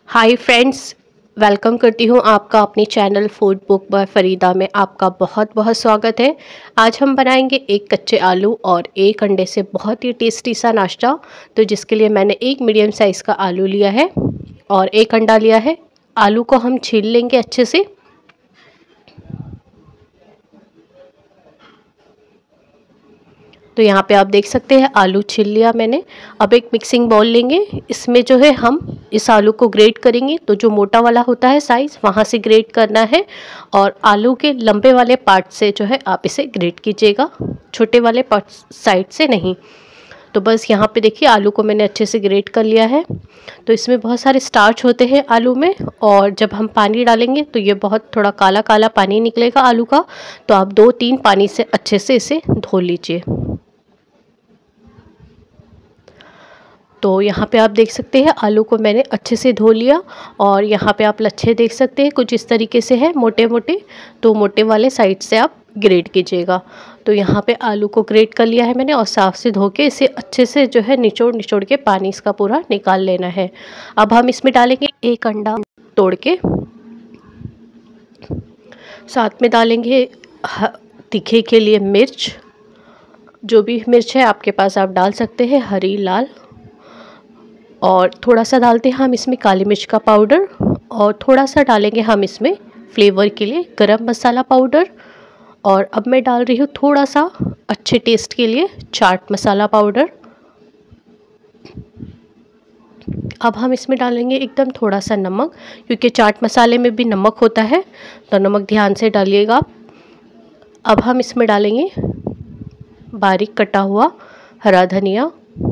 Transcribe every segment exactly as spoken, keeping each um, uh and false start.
Hi friends, welcome करती हूँ आपका अपनी channel food book by Farida में। आपका बहुत बहुत स्वागत है। आज हम बनाएंगे एक कच्चे आलू और एक अंडे से बहुत ही टेस्टी सा नाश्ता। तो जिसके लिए मैंने एक मीडियम साइज़ का आलू लिया है और एक अंडा लिया है। आलू को हम छील लेंगे अच्छे से। तो यहाँ पे आप देख सकते हैं आलू छील लिया मैंने। अब एक मिक्सिंग बाउल लेंगे, इसमें जो है हम इस आलू को ग्रेट करेंगे। तो जो मोटा वाला होता है साइज़, वहाँ से ग्रेट करना है और आलू के लंबे वाले पार्ट से जो है आप इसे ग्रेट कीजिएगा, छोटे वाले पार्ट साइड से नहीं। तो बस यहाँ पे देखिए आलू को मैंने अच्छे से ग्रेट कर लिया है। तो इसमें बहुत सारे स्टार्च होते हैं आलू में, और जब हम पानी डालेंगे तो ये बहुत थोड़ा काला काला पानी निकलेगा आलू का। तो आप दो तीन पानी से अच्छे से इसे धो लीजिए। तो यहाँ पे आप देख सकते हैं आलू को मैंने अच्छे से धो लिया, और यहाँ पे आप लच्छे देख सकते हैं कुछ इस तरीके से है, मोटे मोटे। तो मोटे वाले साइड से आप ग्रेट कीजिएगा। तो यहाँ पे आलू को ग्रेट कर लिया है मैंने, और साफ़ से धो के इसे अच्छे से जो है निचोड़ निचोड़ के पानी इसका पूरा निकाल लेना है। अब हम इसमें डालेंगे एक अंडा तोड़ के, साथ में डालेंगे तीखे के लिए मिर्च, जो भी मिर्च है आपके पास आप डाल सकते हैं, हरी लाल। और थोड़ा सा डालते हैं हम इसमें काली मिर्च का पाउडर, और थोड़ा सा डालेंगे हम इसमें फ्लेवर के लिए गरम मसाला पाउडर। और अब मैं डाल रही हूँ थोड़ा सा अच्छे टेस्ट के लिए चाट मसाला पाउडर। अब हम इसमें डालेंगे एकदम थोड़ा सा नमक, क्योंकि चाट मसाले में भी नमक होता है, तो नमक ध्यान से डालिएगा। अब हम इसमें डालेंगे बारीक कटा हुआ हरा धनिया।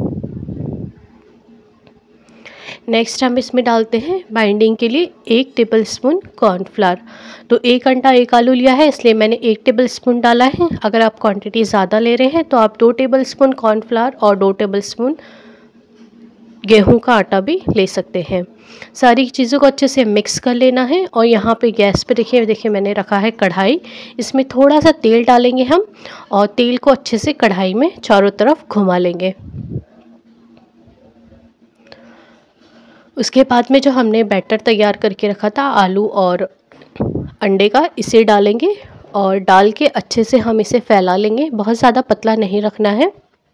नेक्स्ट हम इसमें डालते हैं बाइंडिंग के लिए एक टेबलस्पून कॉर्नफ्लावर। तो एक अंडा एक आलू लिया है, इसलिए मैंने एक टेबलस्पून डाला है। अगर आप क्वांटिटी ज़्यादा ले रहे हैं तो आप दो टेबलस्पून कॉर्नफ्लावर और दो टेबलस्पून गेहूं का आटा भी ले सकते हैं। सारी चीज़ों को अच्छे से मिक्स कर लेना है। और यहाँ पे गैस पे देखिए देखिए मैंने रखा है कढ़ाई, इसमें थोड़ा सा तेल डालेंगे हम, और तेल को अच्छे से कढ़ाई में चारों तरफ घुमा लेंगे। उसके बाद में जो हमने बैटर तैयार करके रखा था आलू और अंडे का, इसे डालेंगे और डाल के अच्छे से हम इसे फैला लेंगे। बहुत ज़्यादा पतला नहीं रखना है,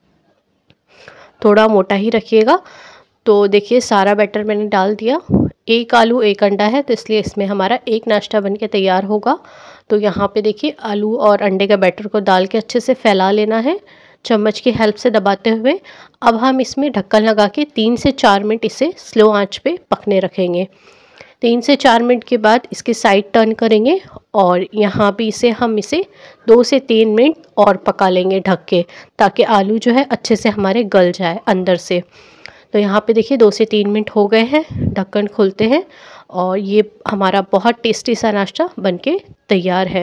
थोड़ा मोटा ही रखिएगा। तो देखिए सारा बैटर मैंने डाल दिया। एक आलू एक अंडा है, तो इसलिए इसमें हमारा एक नाश्ता बन के तैयार होगा। तो यहाँ पे देखिए आलू और अंडे का बैटर को डाल के अच्छे से फैला लेना है, चम्मच की हेल्प से दबाते हुए। अब हम इसमें ढक्कन लगा के तीन से चार मिनट इसे स्लो आंच पे पकने रखेंगे। तीन से चार मिनट के बाद इसके साइड टर्न करेंगे, और यहाँ भी इसे हम इसे दो से तीन मिनट और पका लेंगे ढक के, ताकि आलू जो है अच्छे से हमारे गल जाए अंदर से। तो यहाँ पे देखिए दो से तीन मिनट हो गए हैं, ढक्कन खोलते हैं, और ये हमारा बहुत टेस्टी सा नाश्ता बनके तैयार है।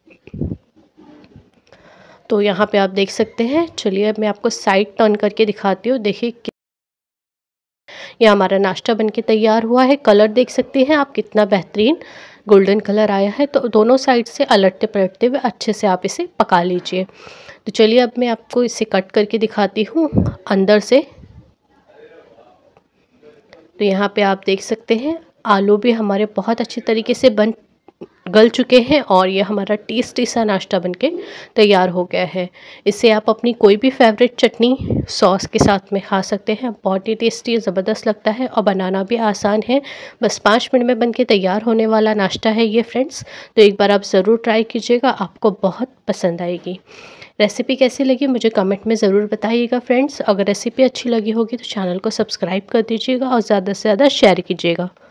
तो यहाँ पे आप देख सकते हैं। चलिए अब मैं आपको साइड टर्न करके दिखाती हूँ। देखिए ये हमारा नाश्ता बनके तैयार हुआ है। कलर देख सकते हैं आप कितना बेहतरीन गोल्डन कलर आया है। तो दोनों साइड से अलटते पलटते हुए अच्छे से आप इसे पका लीजिए। तो चलिए अब मैं आपको इसे कट करके दिखाती हूँ अंदर से। तो यहाँ पे आप देख सकते हैं आलू भी हमारे बहुत अच्छी तरीके से बन गल चुके हैं, और ये हमारा टेस्टी सा नाश्ता बनके तैयार हो गया है। इसे आप अपनी कोई भी फेवरेट चटनी सॉस के साथ में खा सकते हैं। बहुत ही टेस्टी ज़बरदस्त लगता है, और बनाना भी आसान है। बस पाँच मिनट में बनके तैयार होने वाला नाश्ता है ये फ्रेंड्स। तो एक बार आप ज़रूर ट्राई कीजिएगा, आपको बहुत पसंद आएगी। रेसिपी कैसी लगी मुझे कमेंट में ज़रूर बताइएगा फ्रेंड्स। अगर रेसिपी अच्छी लगी होगी तो चैनल को सब्सक्राइब कर दीजिएगा, और ज़्यादा से ज़्यादा शेयर कीजिएगा।